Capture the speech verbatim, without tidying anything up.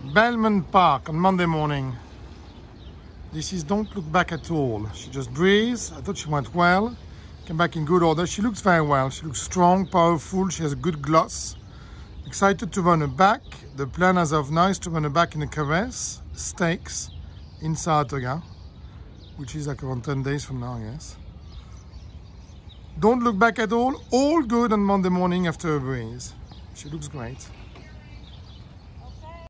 Belmont Park on Monday morning. This is Don't Look Back at All. She just breathes. I thought she went well. Came back in good order. She looks very well. She looks strong, powerful. She has a good gloss. Excited to run her back. The plan as of now is to run her back in a caress, stakes, in Saratoga, which is like around ten days from now, I guess. Don't look back at all. All good on Monday morning after a breeze. She looks great.